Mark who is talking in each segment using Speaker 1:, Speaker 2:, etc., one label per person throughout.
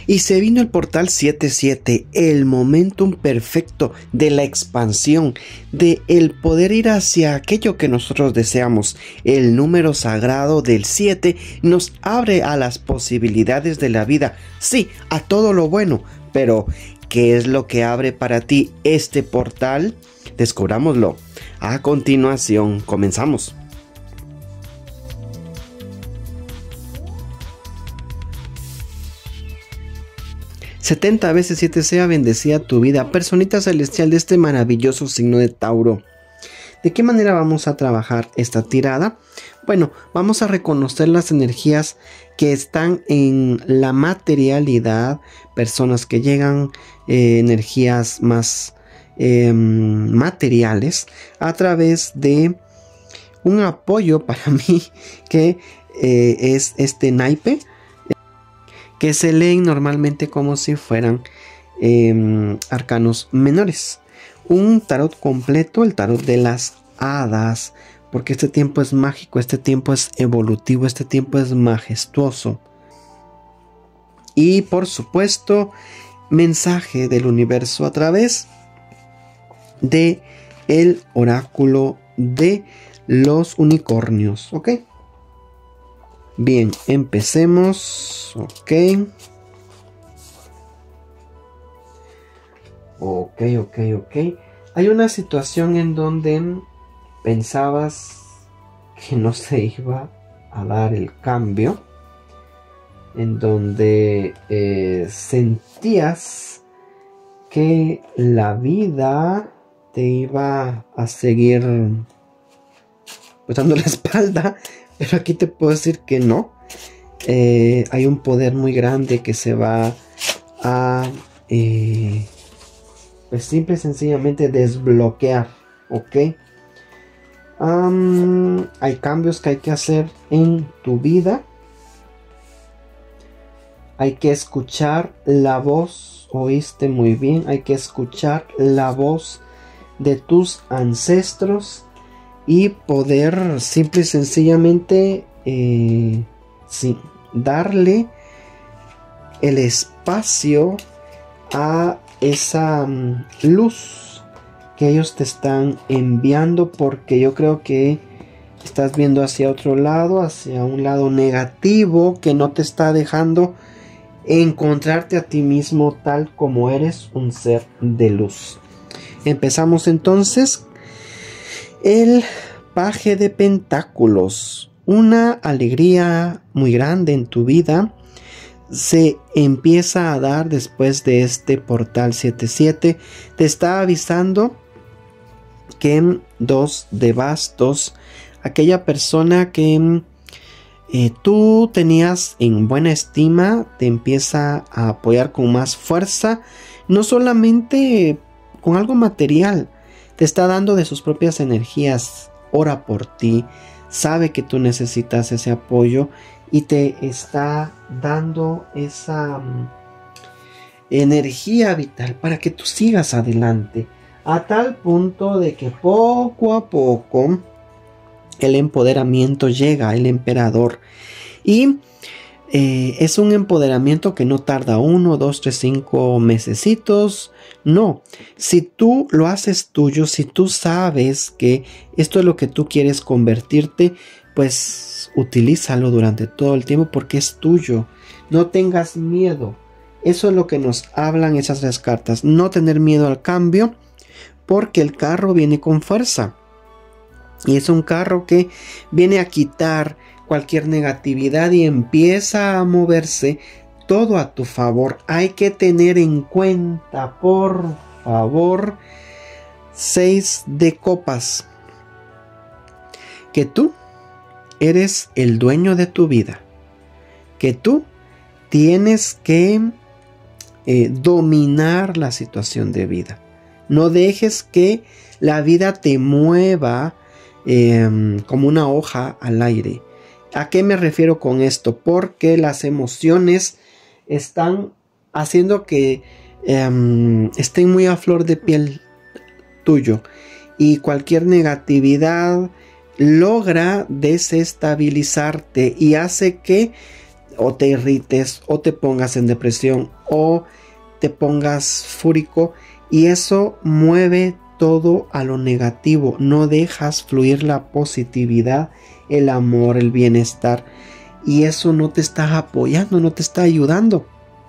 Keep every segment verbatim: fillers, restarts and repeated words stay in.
Speaker 1: Y se vino el portal siete siete, el momentum perfecto de la expansión, de el poder ir hacia aquello que nosotros deseamos. El número sagrado del siete nos abre a las posibilidades de la vida, sí, a todo lo bueno, pero ¿qué es lo que abre para ti este portal? Descubrámoslo. A continuación, comenzamos. setenta veces siete sea bendecida tu vida, personita celestial de este maravilloso signo de Tauro. ¿De qué manera vamos a trabajar esta tirada? Bueno, vamos a reconocer las energías que están en la materialidad, personas que llegan, eh, energías más eh, materiales, a través de un apoyo para mí que eh, es este naipe, que se leen normalmente como si fueran eh, arcanos menores. Un tarot completo, el tarot de las hadas, porque este tiempo es mágico, este tiempo es evolutivo, este tiempo es majestuoso. Y por supuesto, mensaje del universo a través de el oráculo de los unicornios, ¿ok? Bien, empecemos. Ok. Ok, ok, ok. Hay una situación en donde pensabas que no se iba a dar el cambio. En donde eh, sentías que la vida te iba a seguir pues dando la espalda. Pero aquí te puedo decir que no. Eh, hay un poder muy grande que se va a eh, pues simple y sencillamente desbloquear. Ok. Um, hay cambios que hay que hacer en tu vida. Hay que escuchar la voz. Oíste muy bien. Hay que escuchar la voz de tus ancestros. Y poder simple y sencillamente eh, sí, darle el espacio a esa um, luz que ellos te están enviando, porque yo creo que estás viendo hacia otro lado, hacia un lado negativo que no te está dejando encontrarte a ti mismo tal como eres, un ser de luz. Empezamos entonces. El paje de pentáculos, una alegría muy grande en tu vida se empieza a dar después de este portal siete siete. Te está avisando que dos de bastos, aquella persona que eh, tú tenías en buena estima, te empieza a apoyar con más fuerza, no solamente con algo material. Te está dando de sus propias energías, ora por ti, sabe que tú necesitas ese apoyo y te está dando esa um, energía vital para que tú sigas adelante. A tal punto de que poco a poco el empoderamiento llega, el emperador. Y eh, es un empoderamiento que no tarda uno, dos, tres, cinco mesecitos. No, si tú lo haces tuyo, si tú sabes que esto es lo que tú quieres convertirte, pues utilízalo durante todo el tiempo porque es tuyo. No tengas miedo. Eso es lo que nos hablan esas tres cartas. No tener miedo al cambio, porque el carro viene con fuerza. Y es un carro que viene a quitar cualquier negatividad y empieza a moverse todo a tu favor. Hay que tener en cuenta, por favor, seis de copas, que tú eres el dueño de tu vida, que tú tienes que eh, dominar la situación de vida. No dejes que la vida te mueva eh, como una hoja al aire. ¿A qué me refiero con esto? Porque las emociones están haciendo que eh, estén muy a flor de piel tuyo, y cualquier negatividad logra desestabilizarte y hace que o te irrites, o te pongas en depresión, o te pongas fúrico, y eso mueve todo a lo negativo. No dejas fluir la positividad, el amor, el bienestar, y eso no te está apoyando, no te está ayudando.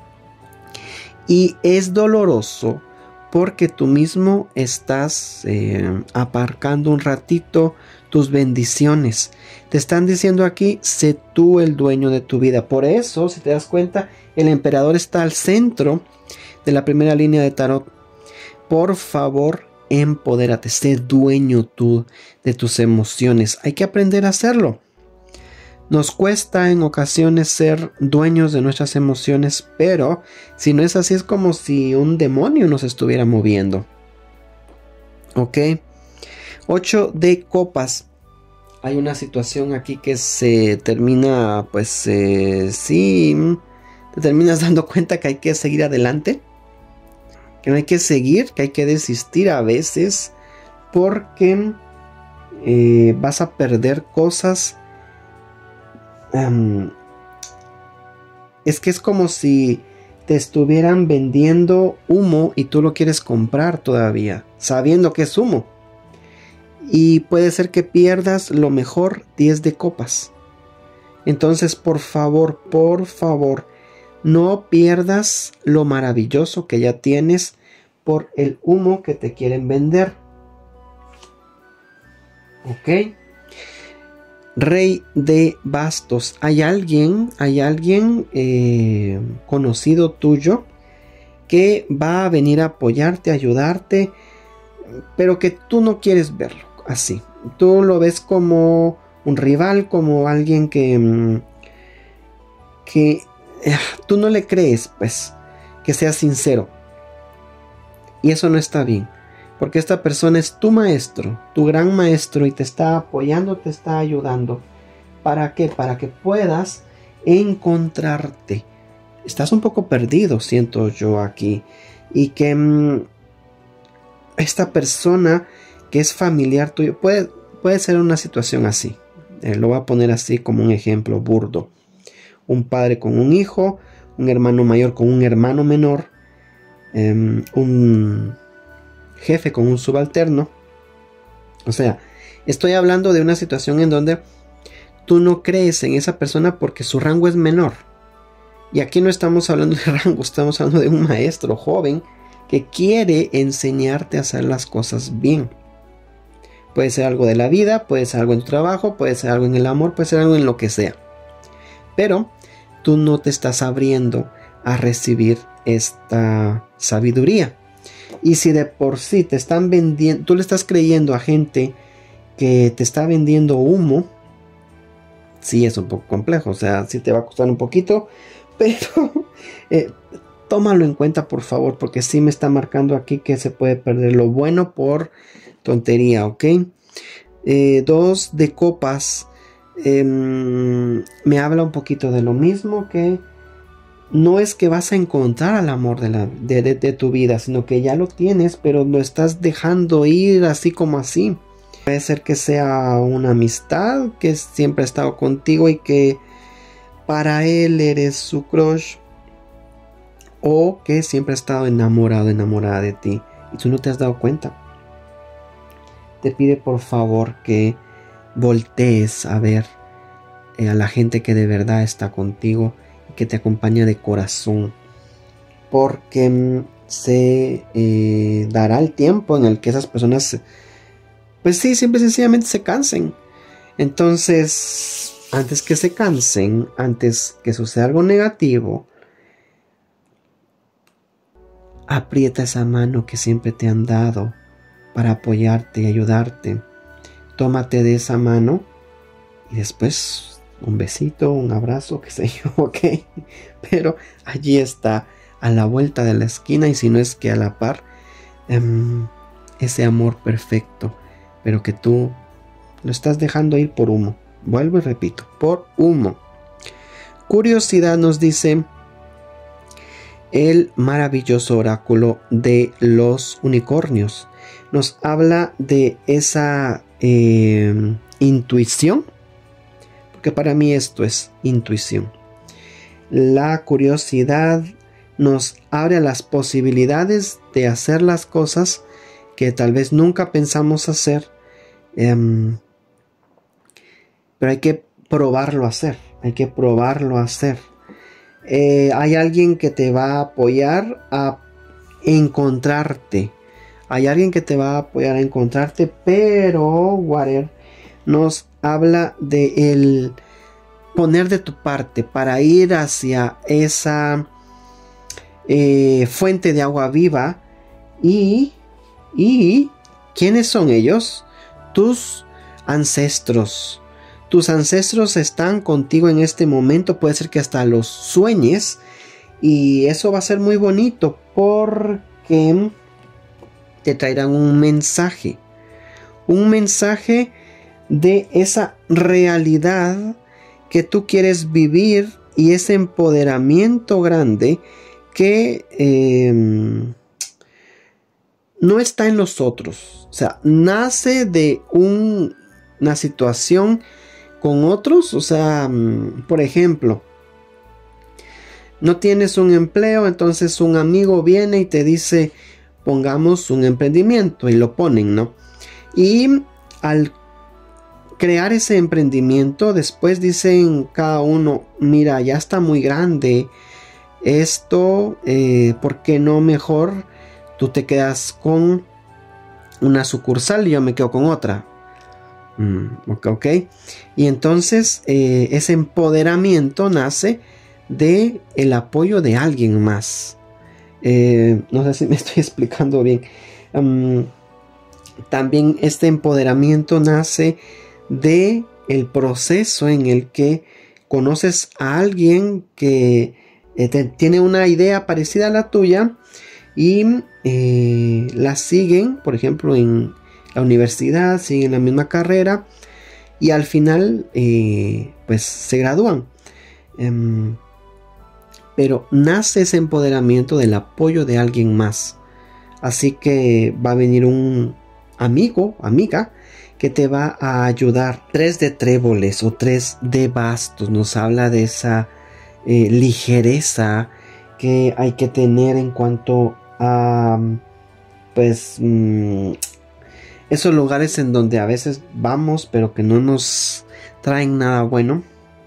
Speaker 1: Y es doloroso porque tú mismo estás eh, aparcando un ratito tus bendiciones. Te están diciendo aquí, sé tú el dueño de tu vida. Por eso, si te das cuenta, el emperador está al centro de la primera línea de tarot. Por favor, empodérate, sé dueño tú de tus emociones. Hay que aprender a hacerlo. Nos cuesta en ocasiones ser dueños de nuestras emociones, pero si no es así, es como si un demonio nos estuviera moviendo. Ok. ocho de copas. Hay una situación aquí que se termina, pues eh, sí, te terminas dando cuenta que hay que seguir adelante. Que no hay que seguir, que hay que desistir a veces, porque eh, vas a perder cosas. Um, es que es como si te estuvieran vendiendo humo y tú lo quieres comprar todavía, sabiendo que es humo. Y puede ser que pierdas lo mejor, diez de copas. Entonces, por favor, por favor, no pierdas lo maravilloso que ya tienes por el humo que te quieren vender. Ok. Rey de bastos. Hay alguien, hay alguien eh, conocido tuyo que va a venir a apoyarte, a ayudarte, pero que tú no quieres verlo así. Tú lo ves como un rival, como alguien que, que eh, tú no le crees, pues, que sea sincero. Y eso no está bien. Porque esta persona es tu maestro, tu gran maestro, y te está apoyando, te está ayudando. ¿Para qué? Para que puedas encontrarte. Estás un poco perdido, siento yo aquí. Y que mmm, esta persona que es familiar tuyo, puede, puede ser una situación así. Eh, lo voy a poner así como un ejemplo burdo. Un padre con un hijo, un hermano mayor con un hermano menor, eh, un jefe con un subalterno. O sea, estoy hablando de una situación en donde tú no crees en esa persona porque su rango es menor. Y aquí no estamos hablando de rango, estamos hablando de un maestro joven que quiere enseñarte a hacer las cosas bien. Puede ser algo de la vida, puede ser algo en tu trabajo, puede ser algo en el amor, puede ser algo en lo que sea. Pero tú no te estás abriendo a recibir esta sabiduría. Y si de por sí te están vendiendo, tú le estás creyendo a gente que te está vendiendo humo, sí es un poco complejo, o sea, sí te va a costar un poquito, pero eh, tómalo en cuenta, por favor, porque sí me está marcando aquí que se puede perder lo bueno por tontería, ¿ok? Eh, dos de copas, eh, me habla un poquito de lo mismo, que no es que vas a encontrar al amor de, la, de, de, de tu vida, sino que ya lo tienes, pero lo estás dejando ir así como así. Puede ser que sea una amistad que siempre ha estado contigo y que para él eres su crush, o que siempre ha estado enamorado, enamorada de ti y tú no te has dado cuenta. Te pide por favor que voltees a ver eh, a la gente que de verdad está contigo, que te acompaña de corazón, porque mm, se eh, dará el tiempo en el que esas personas, pues sí, simple y sencillamente se cansen. Entonces, antes que se cansen, antes que suceda algo negativo, aprieta esa mano que siempre te han dado para apoyarte y ayudarte. Tómate de esa mano y después un besito, un abrazo, qué sé yo, ok. Pero allí está, a la vuelta de la esquina, y si no es que a la par, um, ese amor perfecto, pero que tú lo estás dejando ir por humo. Vuelvo y repito, por humo. Curiosidad nos dice el maravilloso oráculo de los unicornios. Nos habla de esa eh, intuición, porque para mí esto es intuición. la curiosidad nos abre a las posibilidades de hacer las cosas que tal vez nunca pensamos hacer, um, pero hay que probarlo a hacer, hay que probarlo a hacer. Eh, hay alguien que te va a apoyar a encontrarte, hay alguien que te va a apoyar a encontrarte, pero Water nos habla de el poner de tu parte para ir hacia esa eh, fuente de agua viva. Y, y ¿quiénes son ellos? Tus ancestros. Tus ancestros están contigo en este momento. Puede ser que hasta los sueñes. Y eso va a ser muy bonito porque te traerán un mensaje. Un mensaje de esa realidad que tú quieres vivir y ese empoderamiento grande que eh, no está en los otros. O sea, nace de un, una situación con otros. O sea, por ejemplo, no tienes un empleo, entonces un amigo viene y te dice, pongamos un emprendimiento, y lo ponen, ¿no? Y al crear ese emprendimiento, después dicen cada uno, mira, ya está muy grande esto, eh, ¿por qué no mejor tú te quedas con una sucursal y yo me quedo con otra? Mm, ok, ok. Y entonces eh, ese empoderamiento nace de el apoyo de alguien más. Eh, no sé si me estoy explicando bien. Um, también este empoderamiento nace de el proceso en el que conoces a alguien que eh, te, tiene una idea parecida a la tuya y eh, la siguen, por ejemplo, en la universidad, siguen la misma carrera y al final eh, pues se gradúan. Um, pero nace ese empoderamiento del apoyo de alguien más. Así que va a venir un amigo, amiga, que te va a ayudar. Tres de tréboles o tres de bastos nos habla de esa eh, ligereza que hay que tener en cuanto a pues mmm, esos lugares en donde a veces vamos pero que no nos traen nada bueno.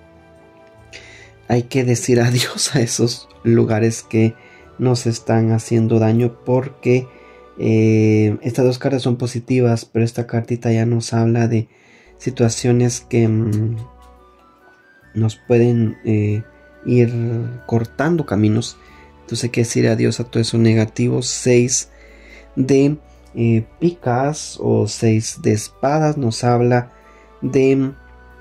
Speaker 1: Hay que decir adiós a esos lugares que nos están haciendo daño, porque eh, estas dos cartas son positivas, pero esta cartita ya nos habla de situaciones que mmm, nos pueden eh, ir cortando caminos. Entonces hay que decir adiós a todo eso negativo. Seis de eh, picas o seis de espadas nos habla de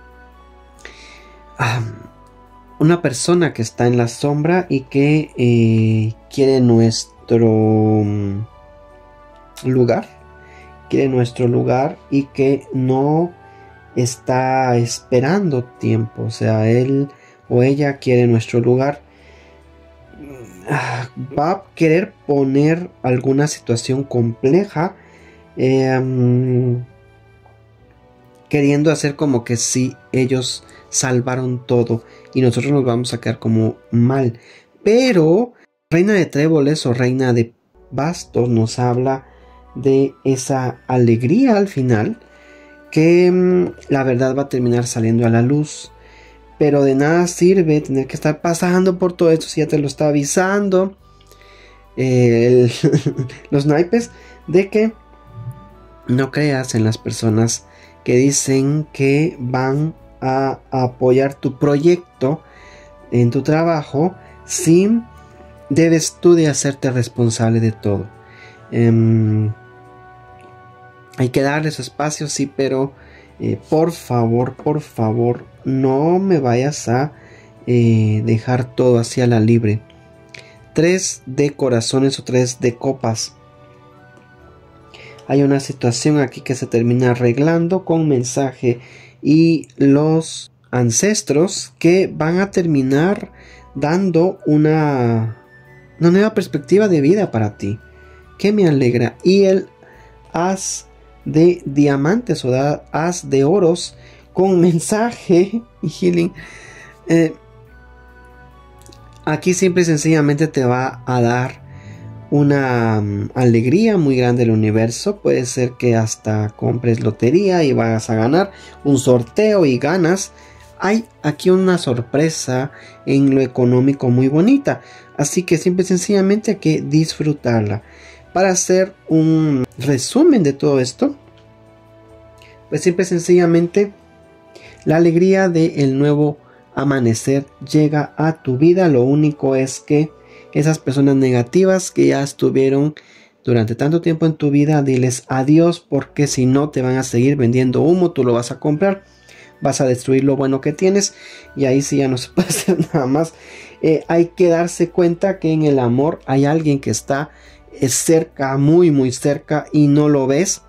Speaker 1: ah, una persona que está en la sombra y que eh, quiere nuestro lugar, quiere nuestro lugar y que no está esperando tiempo. O sea, él o ella quiere nuestro lugar. Va a querer poner alguna situación compleja, eh, um, queriendo hacer como que sí, ellos salvaron todo y nosotros nos vamos a quedar como mal. Pero reina de tréboles o reina de bastos nos habla de esa alegría al final, que mmm, la verdad va a terminar saliendo a la luz. Pero de nada sirve tener que estar pasando por todo esto si ya te lo está avisando eh, el, los naipes, de que no creas en las personas que dicen que van a apoyar tu proyecto en tu trabajo, si debes tú de hacerte responsable de todo. Um, hay que darles espacio, sí, pero eh, por favor, por favor, no me vayas a eh, dejar todo así a la libre. Tres de corazones o tres de copas. Hay una situación aquí que se termina arreglando con mensaje y los ancestros que van a terminar dando una, una nueva perspectiva de vida para ti, que me alegra. Y el as de diamantes o da, as de oros con mensaje y healing. Eh, aquí simple y sencillamente te va a dar una um, alegría muy grande el universo. Puede ser que hasta compres lotería y vas a ganar un sorteo y ganas. Hay aquí una sorpresa en lo económico muy bonita. Así que simple y sencillamente hay que disfrutarla. Para hacer un resumen de todo esto, pues simple y sencillamente la alegría del nuevo amanecer llega a tu vida. Lo único es que esas personas negativas que ya estuvieron durante tanto tiempo en tu vida, diles adiós, porque si no te van a seguir vendiendo humo. Tú lo vas a comprar, vas a destruir lo bueno que tienes y ahí sí ya no se puede hacer nada más. Eh, hay que darse cuenta que en el amor hay alguien que está eh, cerca, muy muy cerca, y no lo ves.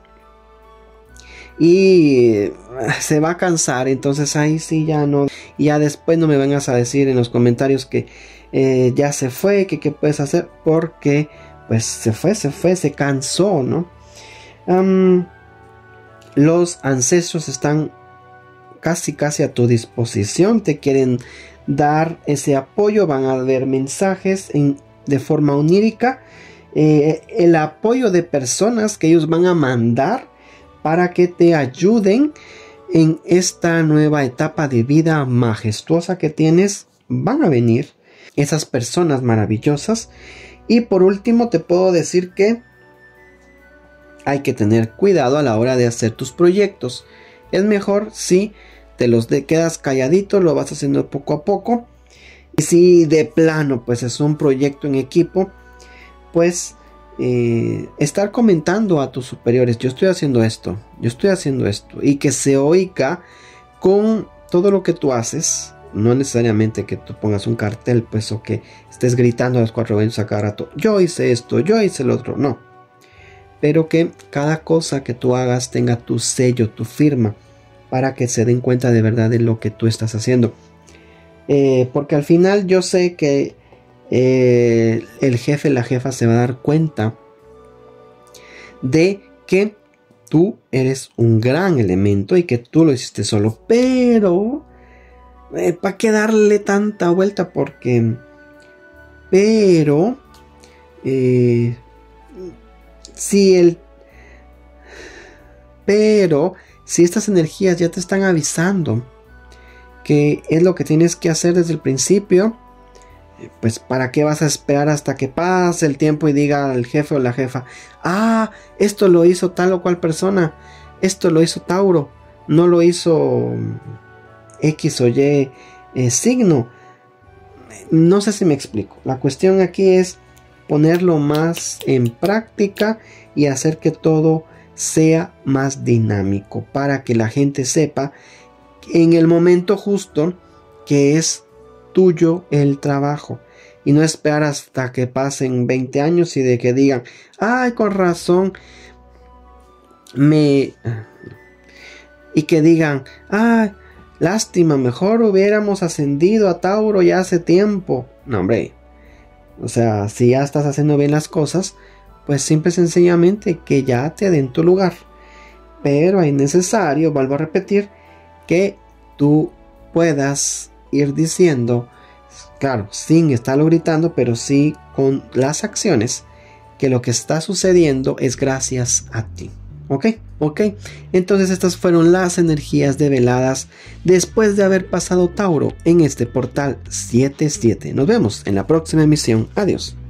Speaker 1: Y se va a cansar, entonces ahí sí ya no. Y ya después no me vengas a decir en los comentarios que eh, ya se fue, que qué puedes hacer, porque pues se fue, se fue, se cansó, ¿no? Um, los ancestros están casi casi a tu disposición, te quieren dar ese apoyo, van a ver mensajes en, de forma onírica, eh, el apoyo de personas que ellos van a mandar para que te ayuden en esta nueva etapa de vida majestuosa que tienes. Van a venir esas personas maravillosas. Y por último te puedo decir que hay que tener cuidado a la hora de hacer tus proyectos. Es mejor si te los de, quedas calladito, lo vas haciendo poco a poco. Y si de plano pues es un proyecto en equipo, pues Eh, estar comentando a tus superiores: yo estoy haciendo esto, yo estoy haciendo esto, y que se oiga con todo lo que tú haces. No necesariamente que tú pongas un cartel, pues, o que estés gritando a los cuatro vientos a cada rato: yo hice esto, yo hice el otro. No, pero que cada cosa que tú hagas tenga tu sello, tu firma, para que se den cuenta de verdad de lo que tú estás haciendo. Eh, porque al final yo sé que Eh, el jefe, la jefa se va a dar cuenta de que tú eres un gran elemento y que tú lo hiciste solo. Pero eh, ¿para qué darle tanta vuelta? Porque pero eh, si el pero si estas energías ya te están avisando que es lo que tienes que hacer desde el principio, pues ¿para qué vas a esperar hasta que pase el tiempo y diga el jefe o la jefa: ah, esto lo hizo tal o cual persona, esto lo hizo Tauro, no lo hizo X o Y eh, signo? No sé si me explico. La cuestión aquí es ponerlo más en práctica y hacer que todo sea más dinámico, para que la gente sepa en el momento justo que es tuyo el trabajo, y no esperar hasta que pasen veinte años y de que digan: ay, con razón me y que digan: ay, lástima, mejor hubiéramos ascendido a Tauro ya hace tiempo. No, hombre, o sea, si ya estás haciendo bien las cosas, pues simple y sencillamente que ya te den tu lugar. Pero es necesario, vuelvo a repetir, que tú puedas ir diciendo, claro, sin estarlo gritando, pero sí con las acciones, que lo que está sucediendo es gracias a ti. Ok, ok. Entonces estas fueron las energías develadas después de haber pasado Tauro en este portal siete siete. Nos vemos en la próxima emisión. Adiós.